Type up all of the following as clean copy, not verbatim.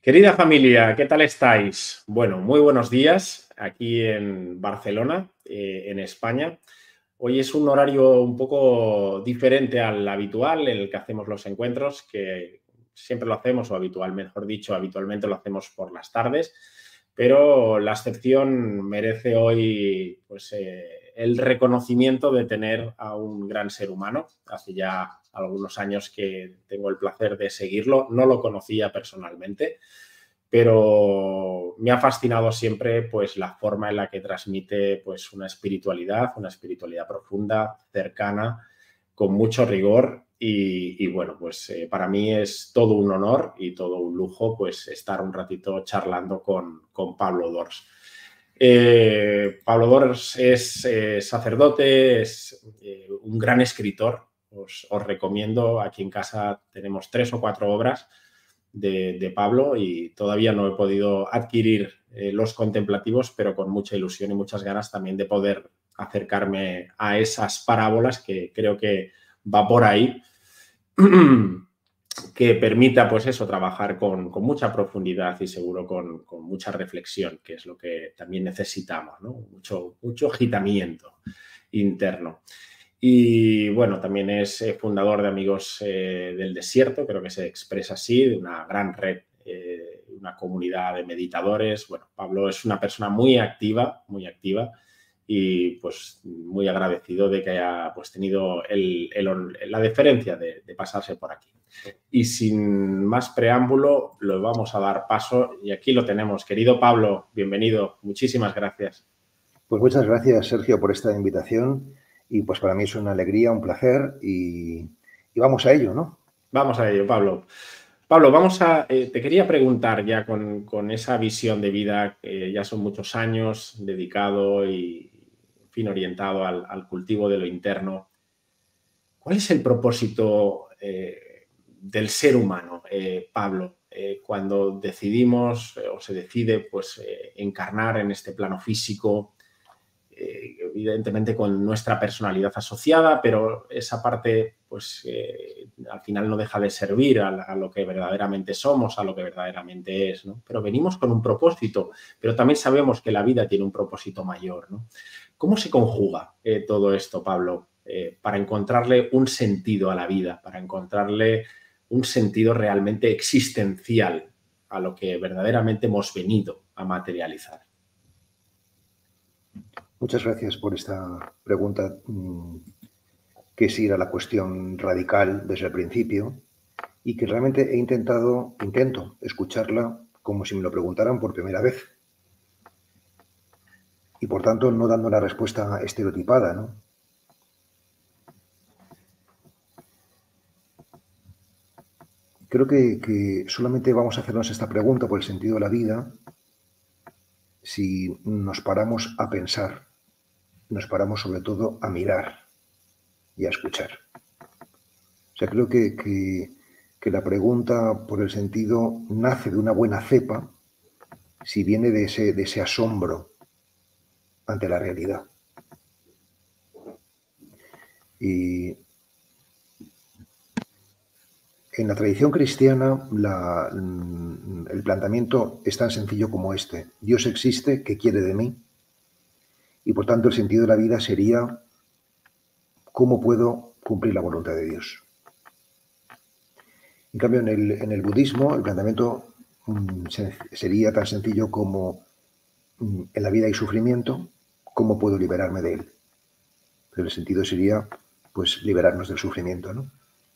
Querida familia, ¿qué tal estáis? Bueno, muy buenos días aquí en Barcelona, en España. Hoy es un horario un poco diferente al habitual en el que hacemos los encuentros, que siempre lo hacemos, o habitual, mejor dicho, habitualmente lo hacemos por las tardes, pero la excepción merece hoy pues, el reconocimiento de tener a un gran ser humano. Hace ya algunos años que tengo el placer de seguirlo, no lo conocía personalmente, pero me ha fascinado siempre pues, la forma en la que transmite pues, una espiritualidad profunda, cercana, con mucho rigor y bueno, pues para mí es todo un honor y todo un lujo pues estar un ratito charlando con Pablo Dors. Pablo Dors es sacerdote, es un gran escritor. Os recomiendo, aquí en casa tenemos 3 o 4 obras de Pablo y todavía no he podido adquirir los contemplativos, pero con mucha ilusión y muchas ganas también de poder acercarme a esas parábolas que creo que va por ahí, que permita pues eso, trabajar con mucha profundidad y seguro con mucha reflexión, que es lo que también necesitamos, ¿no? Mucho agitamiento interno. Y bueno, también es fundador de Amigos del Desierto, creo que se expresa así, de una gran red, una comunidad de meditadores. Bueno, Pablo es una persona muy activa y pues muy agradecido de que haya pues tenido la deferencia de pasarse por aquí. Y sin más preámbulo, lo vamos a dar paso y aquí lo tenemos. Querido Pablo, bienvenido, muchísimas gracias. Pues muchas gracias, Sergio, por esta invitación y pues para mí es una alegría, un placer y vamos a ello, ¿no? Vamos a ello, Pablo. Pablo, te quería preguntar ya con esa visión de vida, que ya son muchos años dedicado y, en fin, orientado al cultivo de lo interno. ¿Cuál es el propósito del ser humano, Pablo, cuando decidimos o se decide pues, encarnar en este plano físico? Evidentemente con nuestra personalidad asociada, pero esa parte pues al final no deja de servir a lo que verdaderamente somos, a lo que verdaderamente es, ¿no? Pero venimos con un propósito, pero también sabemos que la vida tiene un propósito mayor, ¿no? ¿Cómo se conjuga todo esto, Pablo, para encontrarle un sentido a la vida, para encontrarle un sentido realmente existencial a lo que verdaderamente hemos venido a materializar? Muchas gracias por esta pregunta, que es ir a la cuestión radical desde el principio y que realmente intento escucharla como si me lo preguntaran por primera vez y por tanto no dando una respuesta estereotipada, ¿no? Creo que solamente vamos a hacernos esta pregunta por el sentido de la vida si nos paramos a pensar, nos paramos sobre todo a mirar y a escuchar. O sea, creo que la pregunta por el sentido nace de una buena cepa si viene de ese asombro ante la realidad. Y en la tradición cristiana el planteamiento es tan sencillo como este. Dios existe, ¿qué quiere de mí? Y por tanto el sentido de la vida sería ¿cómo puedo cumplir la voluntad de Dios? En cambio, en el budismo el planteamiento sería tan sencillo como en la vida hay sufrimiento, ¿cómo puedo liberarme de él? Pero el sentido sería, pues, liberarnos del sufrimiento, ¿no?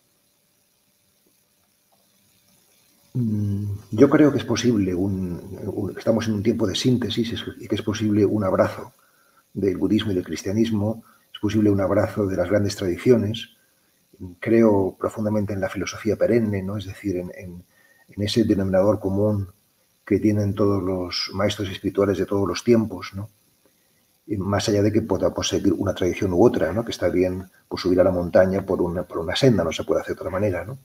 Yo creo que es posible, estamos en un tiempo de síntesis y que es posible un abrazo del budismo y del cristianismo, es posible un abrazo de las grandes tradiciones. Creo profundamente en la filosofía perenne, ¿no? Es decir, en ese denominador común que tienen todos los maestros espirituales de todos los tiempos, ¿no? Y más allá de que podamos seguir una tradición u otra, ¿no? Que está bien pues, subir a la montaña por una senda, no se puede hacer de otra manera, ¿no?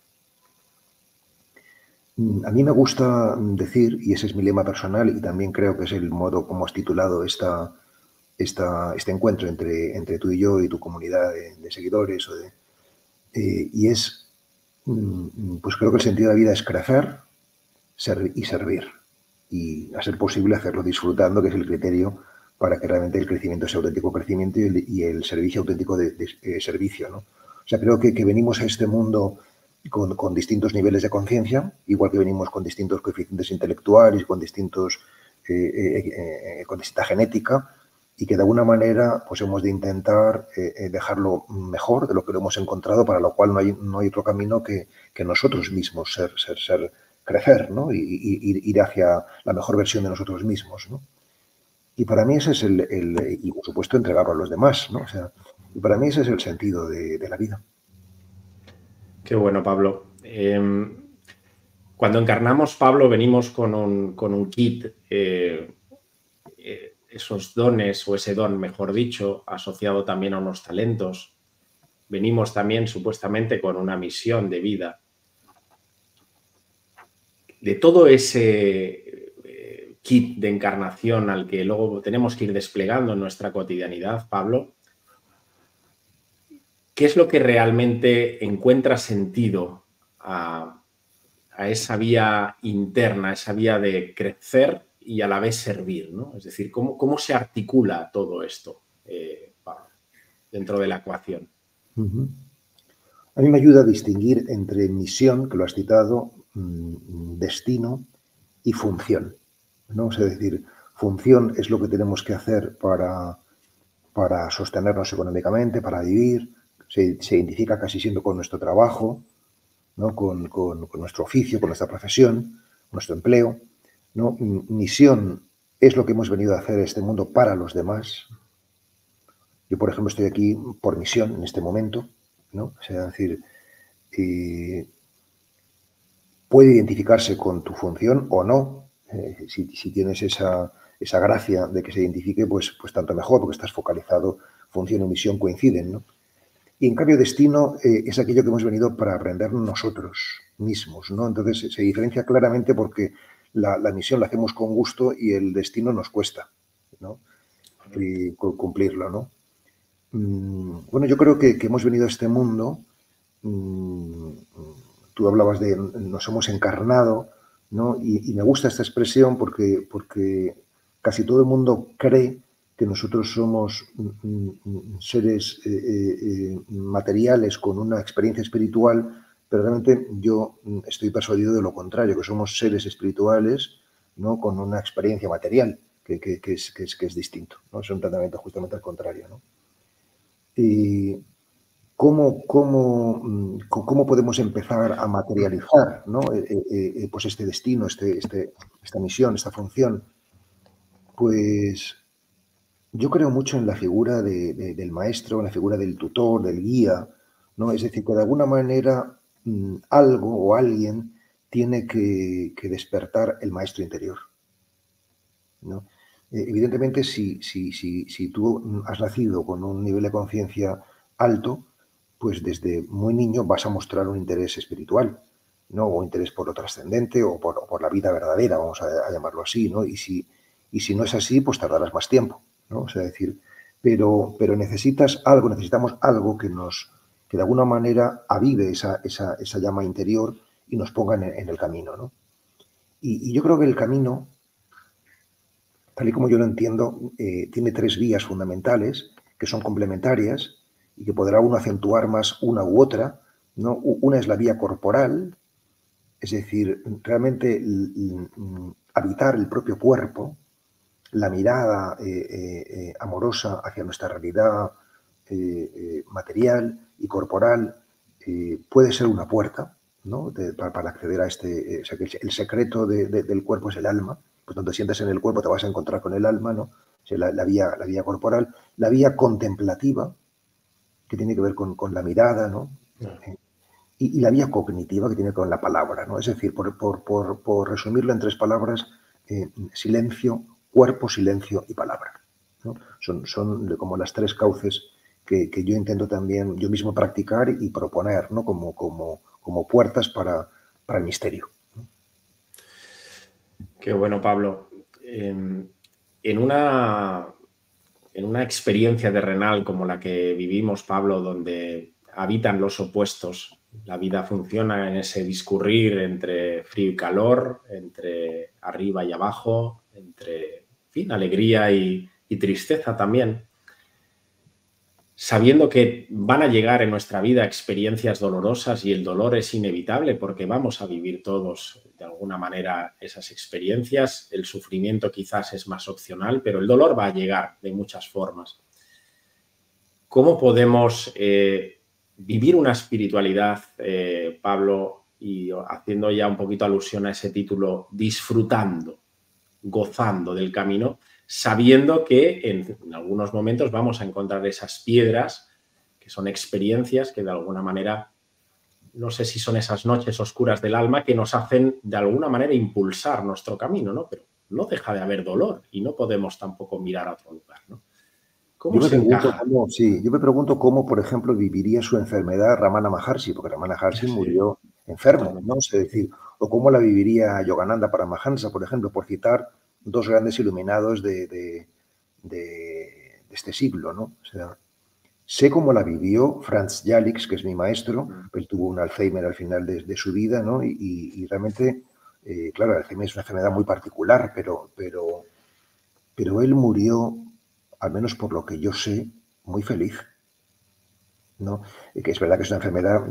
A mí me gusta decir, y ese es mi lema personal, y también creo que es el modo como has titulado este encuentro entre tú y yo y tu comunidad de seguidores, y es, pues creo que el sentido de la vida es crecer, y servir. Y a ser posible hacerlo disfrutando, que es el criterio para que realmente el crecimiento sea auténtico crecimiento y el servicio auténtico de servicio, ¿no? O sea, creo que venimos a este mundo con distintos niveles de conciencia, igual que venimos con distintos coeficientes intelectuales, con distinta genética, y que de alguna manera pues hemos de intentar dejarlo mejor de lo que lo hemos encontrado, para lo cual no hay otro camino que nosotros mismos crecer, ¿no? Y ir hacia la mejor versión de nosotros mismos, ¿no? Y para mí ese es y por supuesto entregarlo a los demás, ¿no? O sea, y para mí ese es el sentido de la vida. Qué bueno, Pablo. Cuando encarnamos, Pablo, venimos con un kit, esos dones, o ese don, mejor dicho, asociado también a unos talentos. Venimos también supuestamente con una misión de vida. De todo ese kit de encarnación al que luego tenemos que ir desplegando en nuestra cotidianidad, Pablo, ¿qué es lo que realmente encuentra sentido a esa vía interna, esa vía de crecer y a la vez servir, ¿no? Es decir, ¿cómo se articula todo esto, Pablo, dentro de la ecuación? A mí me ayuda a distinguir entre misión, que lo has citado, destino y función, ¿no? Es decir, función es lo que tenemos que hacer para sostenernos económicamente, para vivir. Se identifica casi siendo con nuestro trabajo, ¿no? Con nuestro oficio, con nuestra profesión, nuestro empleo, ¿no? Misión es lo que hemos venido a hacer en este mundo para los demás. Yo, por ejemplo, estoy aquí por misión en este momento, ¿no? O sea, es decir, puede identificarse con tu función o no. Si tienes esa gracia de que se identifique, pues tanto mejor, porque estás focalizado, función y misión coinciden, ¿no? Y en cambio destino es aquello que hemos venido para aprender nosotros mismos, ¿no? Entonces se diferencia claramente porque la misión la hacemos con gusto y el destino nos cuesta, ¿no? Cumplirlo, ¿no? Bueno, yo creo que hemos venido a este mundo, tú hablabas de nos hemos encarnado, ¿no? Y me gusta esta expresión porque casi todo el mundo cree que nosotros somos seres materiales con una experiencia espiritual, pero realmente yo estoy persuadido de lo contrario, que somos seres espirituales, ¿no? Con una experiencia material, que es distinto, ¿no? Es un tratamiento justamente al contrario, ¿no? Y ¿cómo podemos empezar a materializar, ¿no? Pues este destino, esta misión, esta función? Pues yo creo mucho en la figura del maestro, en la figura del tutor, del guía, ¿no? Es decir, que de alguna manera algo o alguien tiene que despertar el maestro interior, ¿no? Evidentemente, si tú has nacido con un nivel de conciencia alto, pues desde muy niño vas a mostrar un interés espiritual, ¿no? O interés por lo trascendente o por la vida verdadera, vamos a llamarlo así, ¿no? Y si no es así, pues tardarás más tiempo, ¿no? O sea, decir, pero necesitamos algo que de alguna manera avive esa llama interior y nos ponga en el camino, ¿no? Y yo creo que el camino, tal y como yo lo entiendo, tiene tres vías fundamentales que son complementarias y que podrá uno acentuar más una u otra, ¿no? Una es la vía corporal, es decir, realmente habitar el propio cuerpo, la mirada amorosa hacia nuestra realidad material y corporal puede ser una puerta, ¿no? Para acceder a o sea, que el secreto del cuerpo es el alma. Pues donde sientes en el cuerpo te vas a encontrar con el alma, ¿no? O sea, la vía corporal, la vía contemplativa, que tiene que ver con la mirada, ¿no? Y la vía cognitiva, que tiene que ver con la palabra, ¿no? Es decir, por resumirlo en tres palabras, silencio, cuerpo, silencio y palabra, ¿no? Son como las tres cauces que yo intento también yo mismo practicar y proponer, ¿no? Como puertas para el misterio. Qué bueno, Pablo. En una experiencia terrenal como la que vivimos, Pablo, donde habitan los opuestos, La vida funciona en ese discurrir entre frío y calor, entre arriba y abajo, entre, en fin, alegría y tristeza también. Sabiendo que van a llegar en nuestra vida experiencias dolorosas y el dolor es inevitable porque vamos a vivir todos de alguna manera esas experiencias, el sufrimiento quizás es más opcional, pero el dolor va a llegar de muchas formas. ¿Cómo podemos vivir una espiritualidad, Pablo, y haciendo ya un poquito alusión a ese título, disfrutando, gozando del camino, sabiendo que en algunos momentos vamos a encontrar esas piedras, que son experiencias que de alguna manera, no sé si son esas noches oscuras del alma que nos hacen de alguna manera impulsar nuestro camino, ¿no? Pero no deja de haber dolor y no podemos tampoco mirar a otro lugar, ¿no? ¿Cómo se encaja? Yo me pregunto cómo, por ejemplo, viviría su enfermedad Ramana Maharshi, porque Ramana Maharshi Sí, murió enfermo, totalmente. ¿no? Es decir, o cómo la viviría Yogananda Paramahansa, por ejemplo, por citar dos grandes iluminados de este siglo, ¿no? O sea, sé cómo la vivió Franz Jalix, que es mi maestro, pues tuvo un Alzheimer al final de su vida, ¿no? Y realmente, claro, el Alzheimer es una enfermedad muy particular, pero él murió, al menos por lo que yo sé, muy feliz, ¿no? Que es verdad que es una enfermedad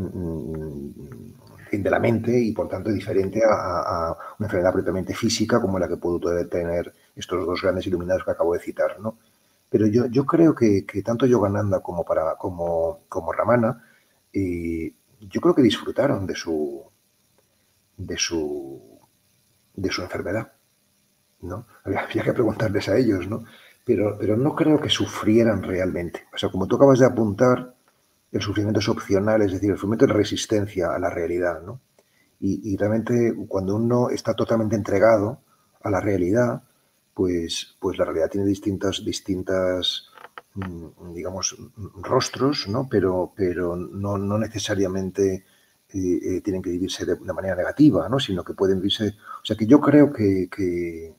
de la mente y por tanto diferente a una enfermedad propiamente física como la que pudo tener estos dos grandes iluminados que acabo de citar, ¿no? Pero yo creo que tanto Yogananda como Ramana, yo creo que disfrutaron de su, de su enfermedad, ¿no? Habría que preguntarles a ellos, ¿no? Pero no creo que sufrieran realmente. O sea, como tú acabas de apuntar, el sufrimiento es opcional, es decir, el sufrimiento es resistencia a la realidad, ¿no? Y realmente cuando uno está totalmente entregado a la realidad, pues la realidad tiene distintas digamos, rostros, ¿no? Pero no necesariamente tienen que vivirse de manera negativa, ¿no? Sino que pueden vivirse... O sea, que yo creo que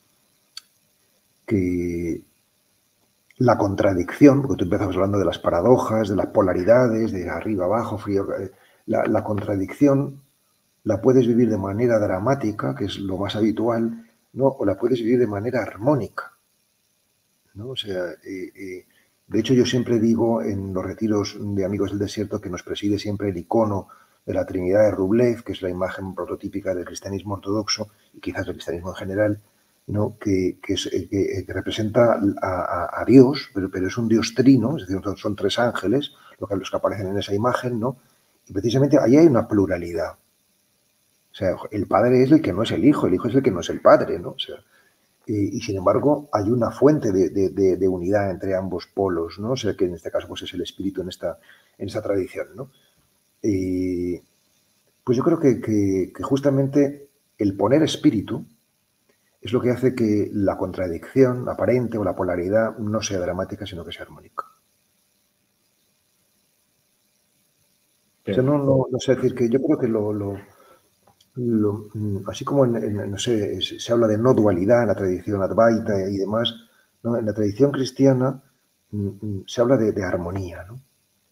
la contradicción, porque tú empezabas hablando de las paradojas, de las polaridades, de arriba, abajo, frío, la contradicción la puedes vivir de manera dramática, que es lo más habitual, ¿no? O la puedes vivir de manera armónica, ¿no? O sea, de hecho yo siempre digo en los retiros de Amigos del Desierto que nos preside siempre el icono de la Trinidad de Rublev, que es la imagen prototípica del cristianismo ortodoxo y quizás del cristianismo en general, ¿no? que representa a Dios, pero es un Dios trino, es decir, son tres ángeles los que aparecen en esa imagen, ¿no? Y precisamente ahí hay una pluralidad. O sea, el padre es el que no es el hijo es el que no es el padre, ¿no? O sea, y sin embargo hay una fuente de unidad entre ambos polos, ¿no? O sea, que en este caso pues es el espíritu en esta tradición, ¿no? Pues yo creo que justamente el poner espíritu es lo que hace que la contradicción aparente o la polaridad no sea dramática, sino que sea armónica. O sea, no sé decir que yo creo que así como no sé, se habla de no dualidad en la tradición advaita y demás, ¿no? En la tradición cristiana se habla de armonía, ¿no?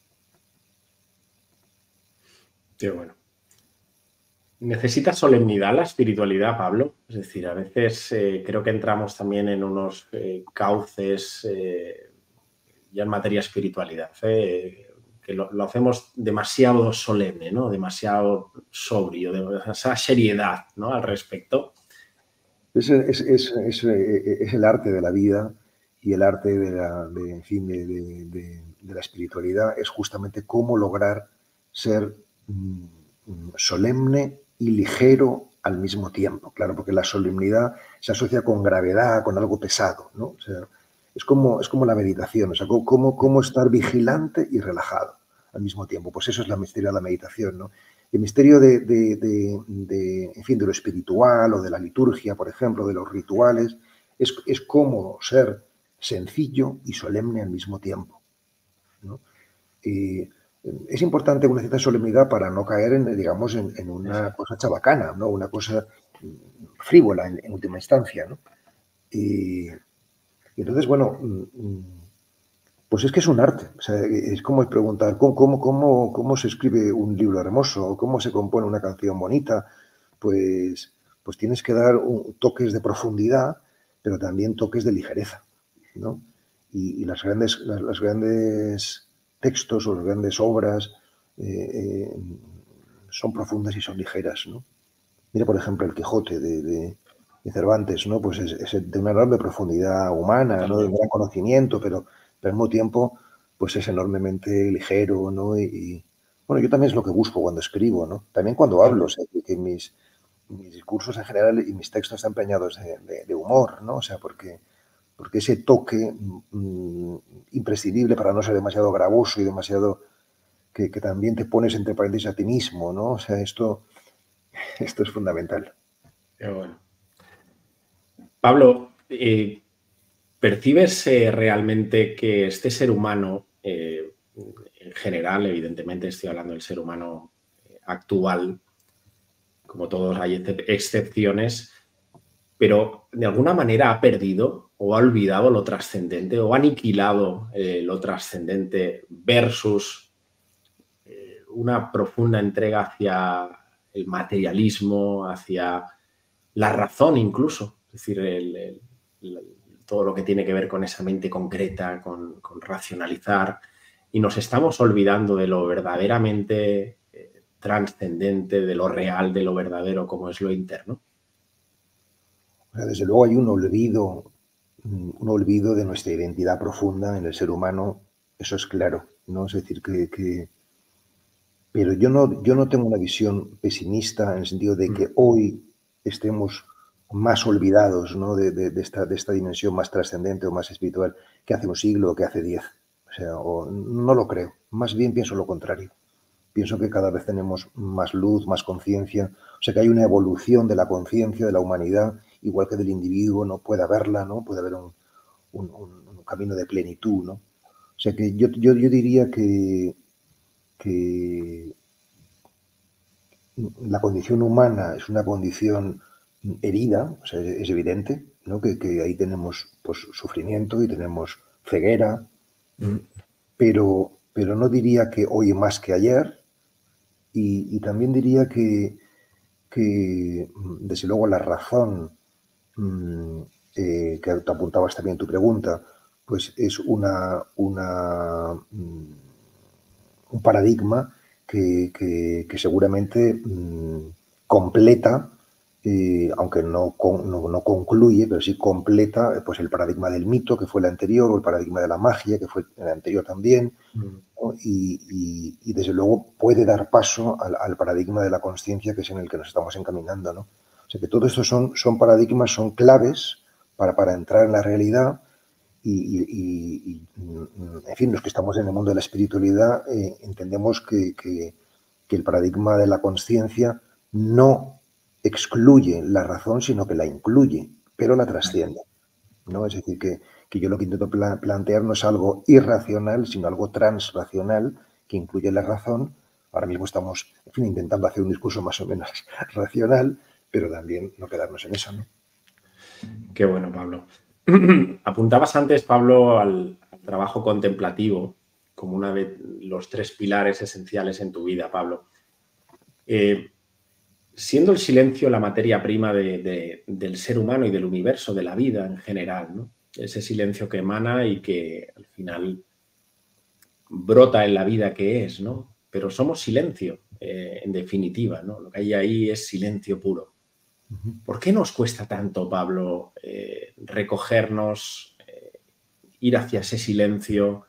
Qué bueno. ¿Necesita solemnidad la espiritualidad, Pablo? Es decir, a veces creo que entramos también en unos cauces ya en materia de espiritualidad, que lo hacemos demasiado solemne, ¿no? Demasiado sobrio, esa seriedad, ¿no? Al respecto. Es el arte de la vida y el arte en fin, de la espiritualidad es justamente cómo lograr ser solemne y ligero al mismo tiempo. Claro, porque la solemnidad se asocia con gravedad, con algo pesado, ¿no? O sea, es como la meditación, o sea, cómo estar vigilante y relajado al mismo tiempo. Pues eso es la misterio de la meditación, ¿no? El misterio en fin, de lo espiritual o de la liturgia, por ejemplo, de los rituales, es cómo ser sencillo y solemne al mismo tiempo, ¿no? Y es importante una cierta solemnidad para no caer digamos, en una cosa chabacana, ¿no? Una cosa frívola en última instancia, ¿no? Y entonces, bueno, Pues es que es un arte. O sea, es como preguntar cómo se escribe un libro hermoso o cómo se compone una canción bonita. Pues tienes que dar toques de profundidad, pero también toques de ligereza, ¿no? Y los grandes textos o las grandes obras son profundas y son ligeras, ¿no? Mira, por ejemplo, el Quijote de Cervantes, ¿no? Pues es de una enorme profundidad humana, ¿no? De un gran conocimiento, pero al mismo tiempo, pues es enormemente ligero, ¿no? Bueno, yo también es lo que busco cuando escribo, ¿no? También cuando hablo, o sea, que mis discursos en general y mis textos están empeñados de humor, ¿no? O sea, porque ese toque imprescindible para no ser demasiado gravoso y demasiado que también te pones entre paréntesis a ti mismo, ¿no? O sea, esto es fundamental. Qué bueno. Pablo, ¿percibes realmente que este ser humano, en general, evidentemente estoy hablando del ser humano actual, como todos hay excepciones, pero de alguna manera ha perdido o ha olvidado lo trascendente o ha aniquilado lo trascendente versus una profunda entrega hacia el materialismo, hacia la razón incluso? Es decir, todo lo que tiene que ver con esa mente concreta, con racionalizar, y nos estamos olvidando de lo verdaderamente trascendente, de lo real, de lo verdadero, como es lo interno. O sea, desde luego hay un olvido de nuestra identidad profunda en el ser humano, eso es claro, ¿no? Es decir, pero yo no tengo una visión pesimista en el sentido de que hoy estemos más olvidados, ¿no? de esta dimensión más trascendente o más espiritual que hace un siglo o que hace 10. O sea, no lo creo. Más bien pienso lo contrario. Pienso que cada vez tenemos más luz, más conciencia. O sea, que hay una evolución de la conciencia, de la humanidad, igual que del individuo, ¿no? Puede haberla, ¿no? Puede haber un camino de plenitud, ¿no? O sea, que yo diría que la condición humana es una condición herida, o sea, es evidente, ¿no? Que ahí tenemos pues, sufrimiento y tenemos ceguera, pero no diría que hoy más que ayer, y también diría que desde luego la razón, que te apuntabas también en tu pregunta, pues es un paradigma que seguramente completa, aunque no concluye, pero sí completa pues el paradigma del mito, que fue el anterior, o el paradigma de la magia, que fue el anterior también, ¿no? Y desde luego puede dar paso al paradigma de la conciencia, que es en el que nos estamos encaminando, ¿no? O sea que todo esto son paradigmas, son claves para entrar en la realidad. En fin, los que estamos en el mundo de la espiritualidad entendemos que el paradigma de la conciencia no excluye la razón, sino que la incluye, pero la trasciende, ¿no? Es decir, que yo lo que intento plantear no es algo irracional, sino algo transracional que incluye la razón. Ahora mismo estamos, en fin, intentando hacer un discurso más o menos racional, pero también no quedarnos en eso, ¿no? Qué bueno, Pablo. Apuntabas antes, Pablo, al trabajo contemplativo como uno de los 3 pilares esenciales en tu vida, Pablo. Siendo el silencio la materia prima del ser humano y del universo, de la vida en general, ¿no? Ese silencio que emana y que al final brota en la vida que es, ¿no? Pero somos silencio, en definitiva, ¿no? Lo que hay ahí es silencio puro. ¿Por qué nos cuesta tanto, Pablo, recogernos, ir hacia ese silencio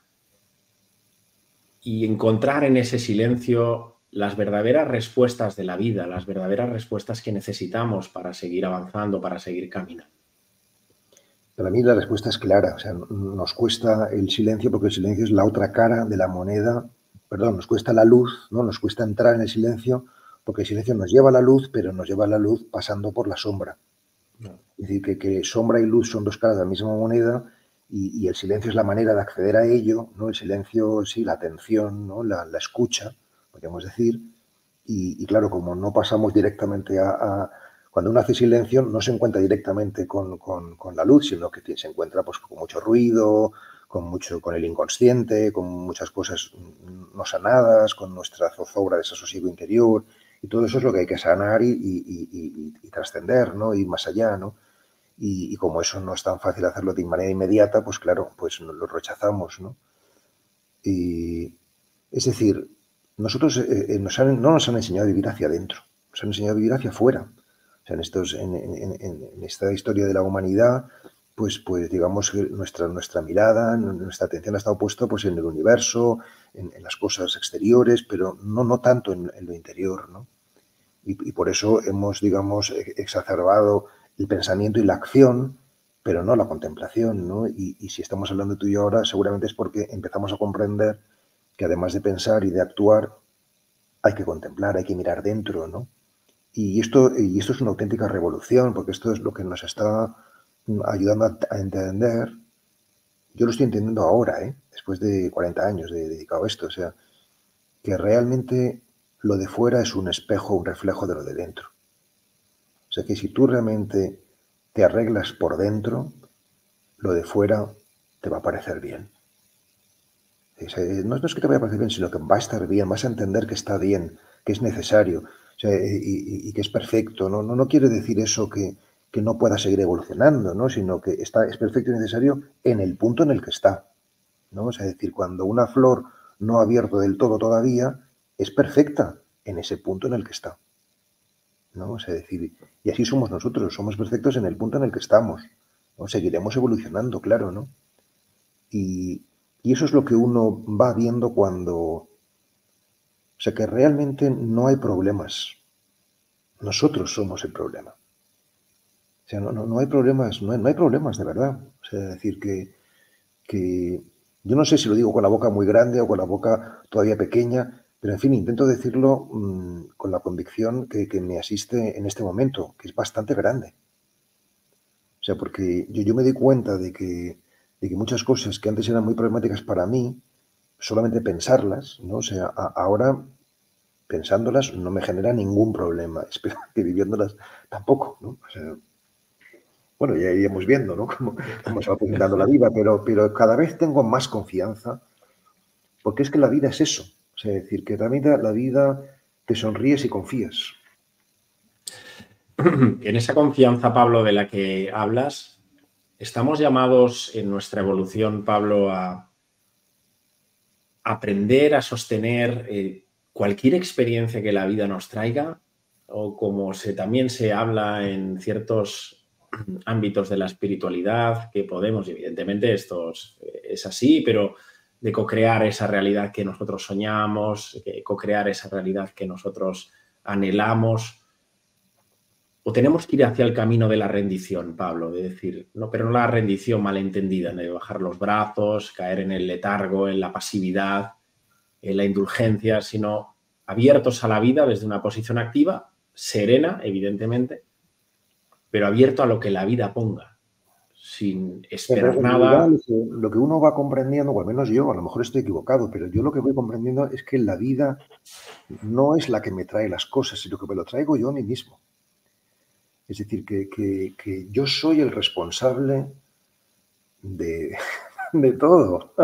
y encontrar en ese silencio las verdaderas respuestas de la vida, las verdaderas respuestas que necesitamos para seguir avanzando, para seguir caminando? Para mí la respuesta es clara. O sea, nos cuesta el silencio porque el silencio es la otra cara de la moneda. Perdón, nos cuesta la luz, ¿no? Nos cuesta entrar en el silencio porque el silencio nos lleva a la luz, pero nos lleva a la luz pasando por la sombra. Es decir, que sombra y luz son dos caras de la misma moneda y el silencio es la manera de acceder a ello, ¿no? El silencio, sí, la atención, ¿no? La escucha, podríamos decir. Y claro, como no pasamos directamente cuando uno hace silencio, no se encuentra directamente con la luz, sino que se encuentra pues, con mucho ruido, con el inconsciente, con muchas cosas no sanadas, con nuestra zozobra, desasosiego interior, y todo eso es lo que hay que sanar y trascender, ¿no? Ir más allá, ¿no? Y como eso no es tan fácil hacerlo de manera inmediata, pues claro, pues lo rechazamos, ¿no? Y, es decir, nosotros no nos han enseñado a vivir hacia adentro, nos han enseñado a vivir hacia afuera. O sea, en esta historia de la humanidad, pues digamos que nuestra mirada, nuestra atención ha estado puesta pues, en el universo, en las cosas exteriores, pero no tanto en lo interior, ¿no? Y por eso hemos, digamos, exacerbado el pensamiento y la acción, pero no la contemplación, ¿no? Y si estamos hablando tú y yo ahora, seguramente es porque empezamos a comprender que además de pensar y de actuar, hay que contemplar, hay que mirar dentro, ¿no? Y esto es una auténtica revolución, porque esto es lo que nos está ayudando a entender. Yo lo estoy entendiendo ahora, después de 40 años dedicado a esto, o sea, que realmente lo de fuera es un espejo, un reflejo de lo de dentro. O sea, que si tú realmente te arreglas por dentro, lo de fuera te va a parecer bien. No es que te vaya a parecer bien, sino que va a estar bien, vas a entender que está bien, que es necesario, o sea, y que es perfecto. No quiere decir eso que no pueda seguir evolucionando, ¿no? Sino que es perfecto y necesario en el punto en el que está, ¿no? O sea, es decir, cuando una flor no ha abierto del todo todavía, es perfecta en ese punto en el que está, ¿no? O sea, decir, y así somos nosotros, somos perfectos en el punto en el que estamos, ¿no? Seguiremos evolucionando, claro, ¿no? Y eso es lo que uno va viendo cuando... O sea, que realmente no hay problemas. Nosotros somos el problema. O sea, no hay problemas, no hay problemas de verdad. O sea, decir que yo no sé si lo digo con la boca muy grande o con la boca todavía pequeña, pero en fin, intento decirlo con la convicción que me asiste en este momento, que es bastante grande. O sea, porque yo me doy cuenta de que muchas cosas que antes eran muy problemáticas para mí, solamente pensarlas, ¿no? O sea, ahora pensándolas no me genera ningún problema. Espero que viviéndolas tampoco, ¿no? O sea, bueno, ya iremos viendo, ¿no? Cómo se va presentando la vida, pero cada vez tengo más confianza, porque es que la vida es eso. O sea, es decir, que la vida te sonríes y confías. En esa confianza, Pablo, de la que hablas, estamos llamados en nuestra evolución, Pablo, a aprender a sostener cualquier experiencia que la vida nos traiga, o como también se habla en ciertos ámbitos de la espiritualidad, que podemos, y evidentemente esto es así, pero de co-crear esa realidad que nosotros soñamos, co-crear esa realidad que nosotros anhelamos. O tenemos que ir hacia el camino de la rendición, Pablo, de decir, no, pero no la rendición malentendida, de bajar los brazos, caer en el letargo, en la pasividad, en la indulgencia, sino abiertos a la vida desde una posición activa, serena, evidentemente, pero abierto a lo que la vida ponga, sin esperar En realidad, nada. lo que uno va comprendiendo, o al menos yo, a lo mejor estoy equivocado, pero yo lo que voy comprendiendo es que la vida no es la que me trae las cosas, sino que me lo traigo yo a mí mismo. Es decir, que yo soy el responsable de, de todo.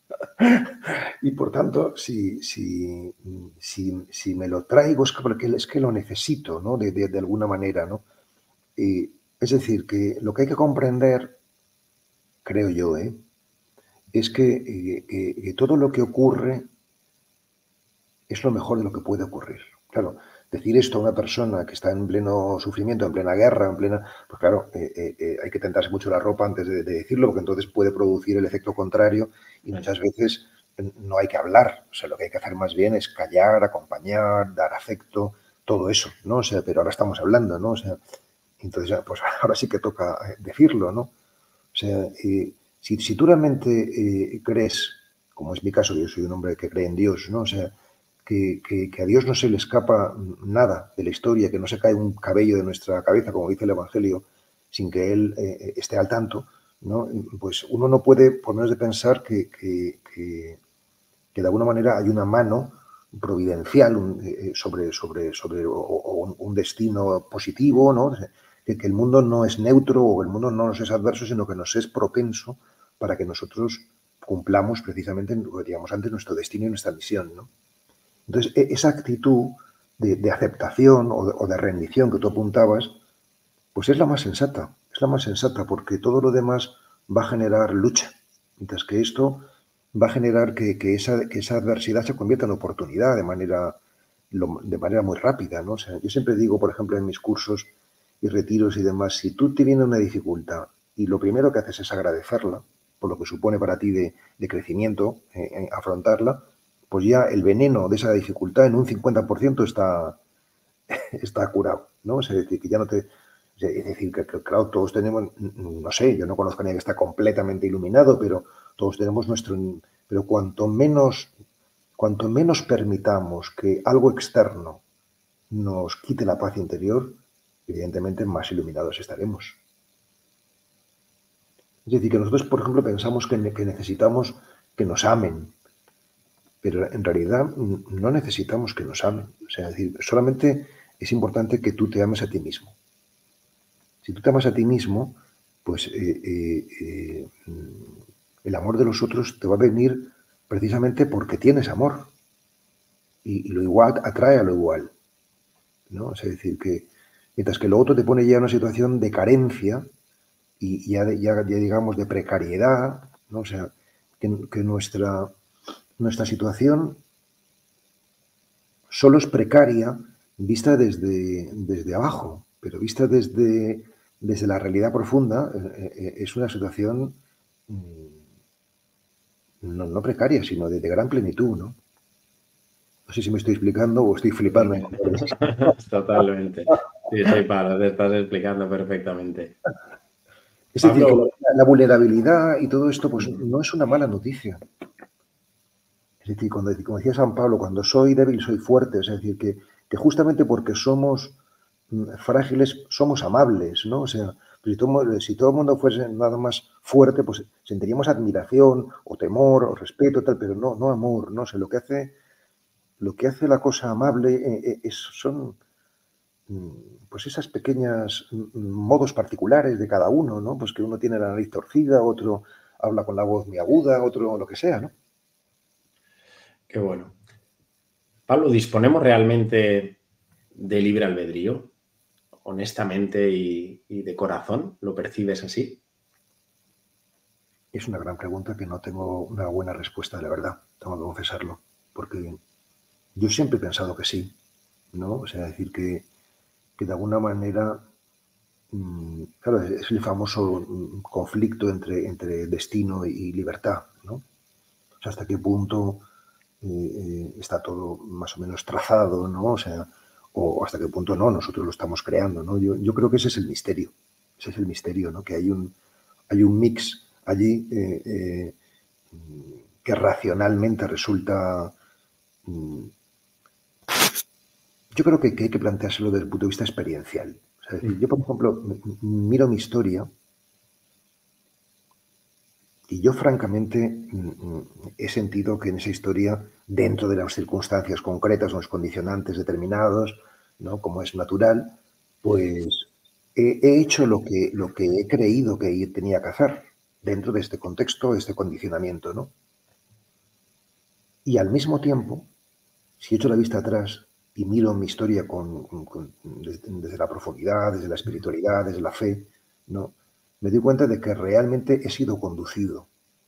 Y por tanto, si me lo traigo es que lo necesito, ¿no? De alguna manera, ¿no? Es decir, que lo que hay que comprender, creo yo, es que todo lo que ocurre es lo mejor de lo que puede ocurrir. Claro, decir esto a una persona que está en pleno sufrimiento, en plena guerra, pues claro, hay que tentarse mucho la ropa antes de decirlo, porque entonces puede producir el efecto contrario y muchas veces no hay que hablar. O sea, lo que hay que hacer más bien es callar, acompañar, dar afecto, todo eso, ¿no? O sea, pero ahora estamos hablando, ¿no? O sea, entonces, pues ahora sí que toca decirlo, ¿no? O sea, si tú realmente crees, como es mi caso, que yo soy un hombre que cree en Dios, ¿no? O sea, que a Dios no se le escapa nada de la historia, que no se cae un cabello de nuestra cabeza, como dice el Evangelio, sin que Él esté al tanto, ¿no? Pues uno no puede, por menos de pensar que de alguna manera hay una mano providencial sobre un destino positivo, ¿no? Que el mundo no es neutro o el mundo no nos es adverso, sino que nos es propenso para que nosotros cumplamos precisamente, lo que digamos antes, nuestro destino y nuestra misión, ¿no? Entonces, esa actitud de aceptación o de rendición que tú apuntabas, pues es la más sensata. Es la más sensata porque todo lo demás va a generar lucha. Mientras que esto va a generar que esa adversidad se convierta en oportunidad de manera muy rápida, ¿no? O sea, yo siempre digo, por ejemplo, en mis cursos y retiros y demás, si tú te viene una dificultad y lo primero que haces es agradecerla, por lo que supone para ti de crecimiento, afrontarla, pues ya el veneno de esa dificultad en un 50% está curado, ¿no? Es decir, que ya no te... Es decir, que claro, todos tenemos, no sé, yo no conozco a nadie que está completamente iluminado, pero todos tenemos nuestro... Pero cuanto menos permitamos que algo externo nos quite la paz interior, evidentemente más iluminados estaremos. Es decir, que nosotros, por ejemplo, pensamos que necesitamos que nos amen, pero en realidad no necesitamos que nos amen. O sea, es decir, solamente es importante que tú te ames a ti mismo. Si tú te amas a ti mismo, pues el amor de los otros te va a venir precisamente porque tienes amor. Y lo igual atrae a lo igual, ¿no? Es decir, que mientras que lo otro te pone ya en una situación de carencia y ya digamos de precariedad, ¿no? O sea, que nuestra situación solo es precaria vista desde abajo, pero vista desde la realidad profunda es una situación no precaria, sino de gran plenitud, ¿no? No sé si me estoy explicando o estoy flipando. Totalmente. Sí, Pablo, te estás explicando perfectamente. Es decir, que la vulnerabilidad y todo esto pues no es una mala noticia. Es decir, como decía San Pablo, cuando soy débil soy fuerte. Es decir, que justamente porque somos frágiles somos amables, ¿no? O sea, si todo el mundo fuese nada más fuerte, pues sentiríamos admiración o temor o respeto, tal, pero no amor, ¿no? O sea, lo que hace la cosa amable son pues esas pequeñas modos particulares de cada uno, ¿no? Pues que uno tiene la nariz torcida, otro habla con la voz muy aguda, otro lo que sea, ¿no? Qué bueno. Pablo, ¿disponemos realmente de libre albedrío? Honestamente y de corazón, ¿lo percibes así? Es una gran pregunta que no tengo una buena respuesta, la verdad, tengo que confesarlo, porque yo siempre he pensado que sí, ¿no? O sea, decir que de alguna manera, claro, es el famoso conflicto entre destino y libertad, ¿no? O sea, hasta qué punto está todo más o menos trazado, ¿no? O sea, o hasta qué punto no, nosotros lo estamos creando, ¿no? Yo creo que ese es el misterio, ¿no? Que hay un mix allí que racionalmente resulta... yo creo que hay que planteárselo desde el punto de vista experiencial. O sea, yo, por ejemplo, miro mi historia y yo, francamente, he sentido que en esa historia, dentro de las circunstancias concretas, los condicionantes determinados, ¿no? Como es natural, pues he hecho lo que he creído que tenía que hacer dentro de este contexto, de este condicionamiento, ¿no? Y al mismo tiempo, si echo la vista atrás y miro mi historia desde la profundidad, desde la espiritualidad, desde la fe, ¿no? Me doy cuenta de que realmente he sido conducido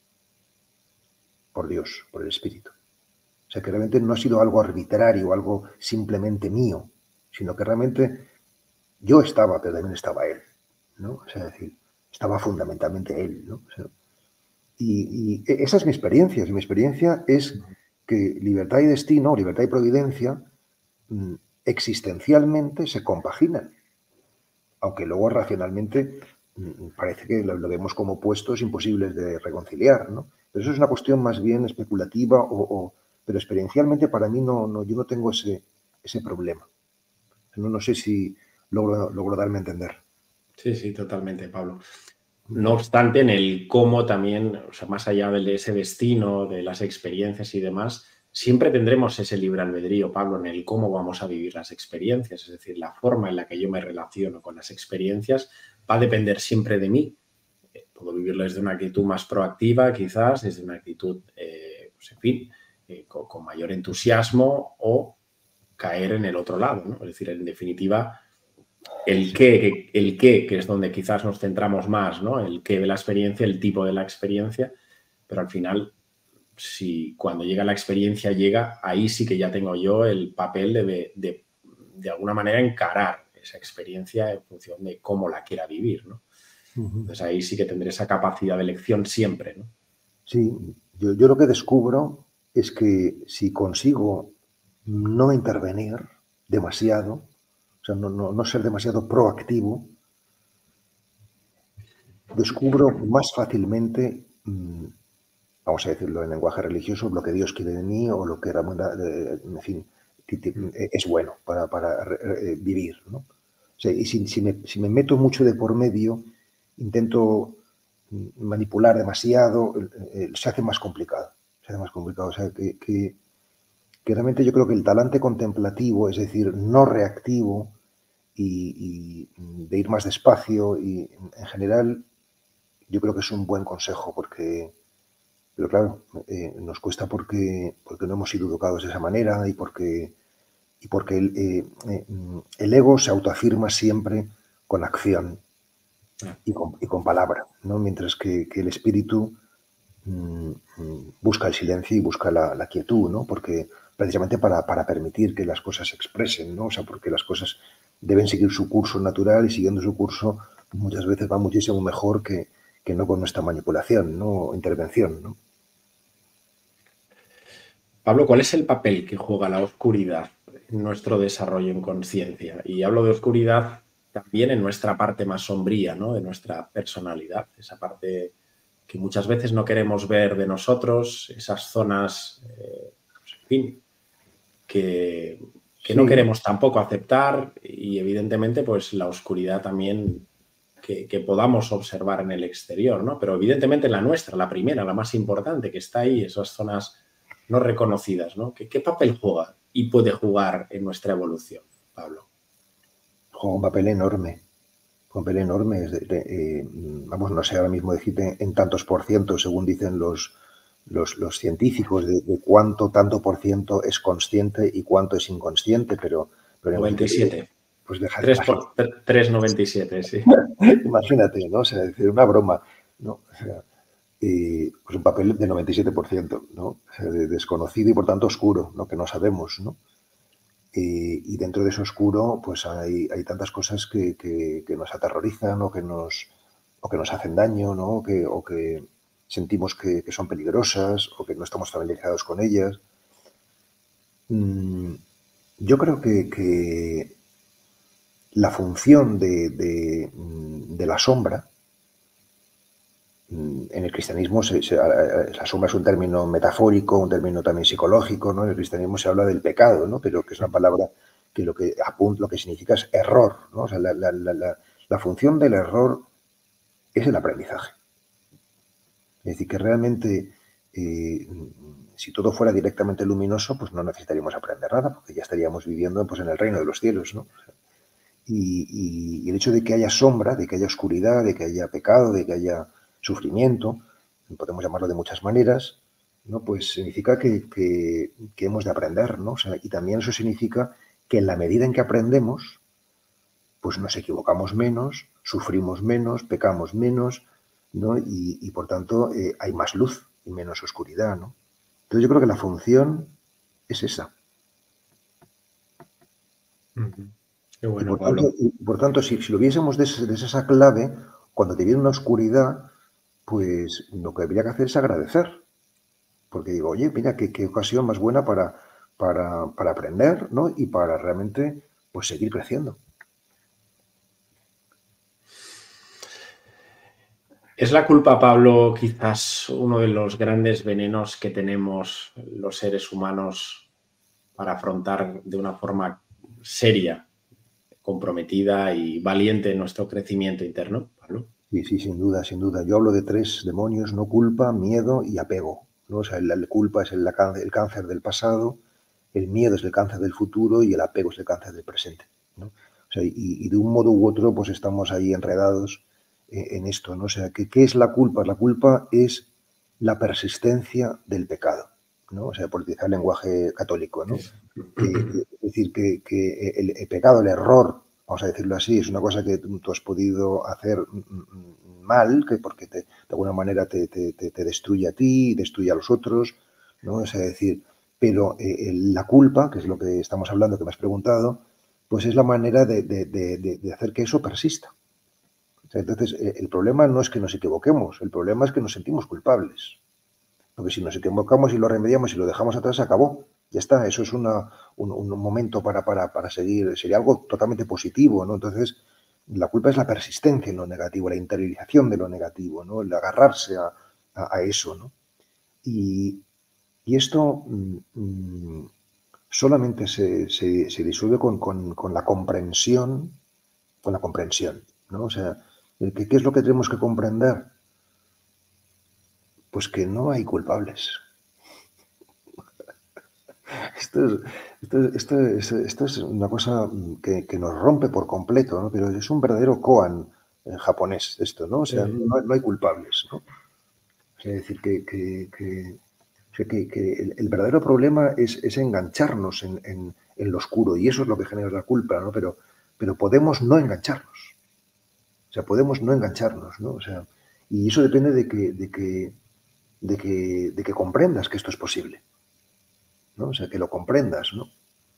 por Dios, por el Espíritu. O sea, que realmente no ha sido algo arbitrario, algo simplemente mío, sino que realmente yo estaba, pero también estaba Él, ¿no? O sea, es decir, estaba fundamentalmente Él, ¿no? O sea, y esa es mi experiencia. Mi experiencia es que libertad y destino, libertad y providencia, existencialmente se compaginan, aunque luego racionalmente parece que lo vemos como opuestos imposibles de reconciliar, ¿no? Pero eso es una cuestión más bien especulativa, pero experiencialmente para mí yo no tengo ese problema. No sé si logro darme a entender. Sí, totalmente, Pablo. No obstante, en el cómo también, o sea, más allá de ese destino, de las experiencias y demás, siempre tendremos ese libre albedrío, Pablo, en el cómo vamos a vivir las experiencias. Es decir, la forma en la que yo me relaciono con las experiencias va a depender siempre de mí. puedo vivirlo desde una actitud más proactiva, quizás, desde una actitud, pues en fin, con mayor entusiasmo, o caer en el otro lado, ¿no? Es decir, en definitiva, el qué, que es donde quizás nos centramos más, ¿no? El qué de la experiencia, el tipo de la experiencia, pero al final, si cuando llega la experiencia llega, ahí sí que ya tengo yo el papel de alguna manera encarar esa experiencia en función de cómo la quiera vivir, ¿no? Entonces ahí sí que tendré esa capacidad de elección siempre, ¿no? Sí, yo lo que descubro es que si consigo no intervenir demasiado, o sea, no ser demasiado proactivo, descubro más fácilmente, vamos a decirlo en lenguaje religioso, lo que Dios quiere de mí o lo que en fin, es bueno para vivir, ¿no? O sea, y si me meto mucho de por medio, intento manipular demasiado, se hace más complicado. Se hace más complicado. O sea, que realmente yo creo que el talante contemplativo, es decir, no reactivo y de ir más despacio, y en general yo creo que es un buen consejo, pero claro, nos cuesta porque no hemos sido educados de esa manera y porque el ego se autoafirma siempre con acción y con palabra, ¿no? Mientras que el espíritu busca el silencio y busca la quietud, ¿no? Porque precisamente para permitir que las cosas se expresen, ¿no? O sea, porque las cosas deben seguir su curso natural, y siguiendo su curso muchas veces va muchísimo mejor que no con nuestra manipulación, ¿no? O intervención, ¿no? Pablo, ¿cuál es el papel que juega la oscuridad en nuestro desarrollo en conciencia? Y hablo de oscuridad también en nuestra parte más sombría, ¿no? De nuestra personalidad, esa parte que muchas veces no queremos ver de nosotros, esas zonas, pues, en fin, que no Sí, queremos tampoco aceptar, y evidentemente pues la oscuridad también que podamos observar en el exterior, ¿no? Pero evidentemente la nuestra, la primera, la más importante, que está ahí, esas zonas no reconocidas, ¿no? ¿Qué papel juega y puede jugar en nuestra evolución, Pablo? juega un papel enorme. Un papel enorme. Vamos, no sé ahora mismo decirte en tantos por ciento, según dicen los científicos, de cuánto tanto por ciento es consciente y cuánto es inconsciente, pero 97. pues deja, 3,97, sí. imagínate, ¿no? O sea, decir una broma, ¿no? O sea, pues un papel de 97%, ¿no? O sea, de desconocido y por tanto oscuro, ¿no? Que no sabemos, ¿no? Y dentro de eso oscuro, pues hay tantas cosas que nos aterrorizan o que nos hacen daño, ¿no? O que sentimos que son peligrosas o que no estamos familiarizados con ellas. Yo creo que la función de la sombra, en el cristianismo, la sombra es un término metafórico, un término también psicológico, ¿no? En el cristianismo se habla del pecado, ¿no? Pero que es una palabra que lo que significa es error, ¿no? O sea, la función del error es el aprendizaje. Es decir, que realmente, si todo fuera directamente luminoso, pues no necesitaríamos aprender nada, porque ya estaríamos viviendo, pues, en el reino de los cielos, ¿no? Y el hecho de que haya sombra, de que haya oscuridad, de que haya pecado, de que haya sufrimiento, podemos llamarlo de muchas maneras, ¿no? Pues significa que hemos de aprender, ¿no? O sea, y también eso significa que en la medida en que aprendemos, pues nos equivocamos menos, sufrimos menos, pecamos menos, ¿no? Y por tanto hay más luz y menos oscuridad, ¿no? Entonces yo creo que la función es esa. Qué Y bueno, Pablo. por tanto, si lo viésemos desde esa clave, cuando te viene una oscuridad, pues lo que habría que hacer es agradecer. Porque digo, oye, mira, qué ocasión más buena para aprender, ¿no? Y para realmente, pues, seguir creciendo. ¿Es la culpa, Pablo, quizás uno de los grandes venenos que tenemos los seres humanos para afrontar de una forma seria, comprometida y valiente nuestro crecimiento interno, Pablo? Sí, sí, sin duda, sin duda. Yo hablo de tres demonios, ¿no? Culpa, miedo y apego, ¿no? O sea, la culpa es el cáncer del pasado, el miedo es el cáncer del futuro y el apego es el cáncer del presente, ¿no? O sea, y de un modo u otro, pues estamos ahí enredados en esto, ¿no? O sea, ¿qué es la culpa? La culpa es la persistencia del pecado, ¿no? O sea, por utilizar el lenguaje católico, ¿no? Es decir, que el pecado, el error, vamos a decirlo así, es una cosa que tú has podido hacer mal, que porque de alguna manera te destruye a ti, destruye a los otros, ¿no? O sea, decir, pero la culpa, que es lo que estamos hablando, que me has preguntado, pues es la manera de hacer que eso persista. O sea, entonces, el problema no es que nos equivoquemos, el problema es que nos sentimos culpables. Porque si nos equivocamos y lo remediamos y lo dejamos atrás, se acabó. Ya está, eso es un momento para seguir, sería algo totalmente positivo, ¿no? Entonces, la culpa es la persistencia en lo negativo, la interiorización de lo negativo, ¿no? El agarrarse a eso, ¿no? Y esto solamente se disuelve con la comprensión, ¿no? O sea, ¿qué es lo que tenemos que comprender? Pues que no hay culpables. Esto es una cosa que nos rompe por completo, ¿no? Pero es un verdadero koan japonés esto, ¿no? O sea, no hay culpables, ¿no? O sea, es decir, que el verdadero problema es engancharnos en lo oscuro y eso es lo que genera la culpa, ¿no? Pero podemos no engancharnos. O sea, podemos no engancharnos, ¿no? O sea, y eso depende de que comprendas que esto es posible, ¿no? O sea, que lo comprendas, ¿no?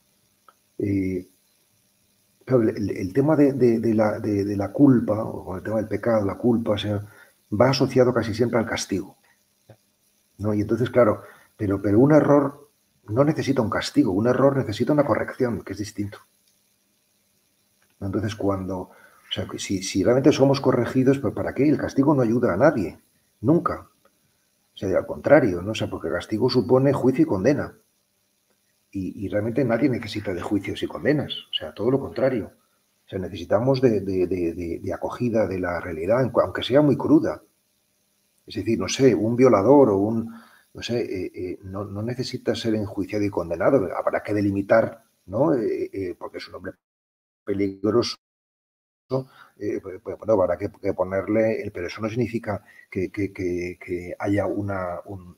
Claro, el tema de la culpa, o el tema del pecado, la culpa, o sea, va asociado casi siempre al castigo, ¿no? Y entonces, claro, pero un error no necesita un castigo, un error necesita una corrección, que es distinto. Entonces, o sea, si realmente somos corregidos, pues ¿para qué? El castigo no ayuda a nadie, nunca. O sea, al contrario, ¿no? O sea, porque el castigo supone juicio y condena. Y realmente nadie necesita de juicios y condenas, o sea, todo lo contrario. O sea, necesitamos de acogida de la realidad, aunque sea muy cruda. Es decir, no sé, un violador o no sé, no necesita ser enjuiciado y condenado. Habrá que delimitar, ¿no? Porque es un hombre peligroso. Bueno, habrá que ponerle, pero eso no significa que haya una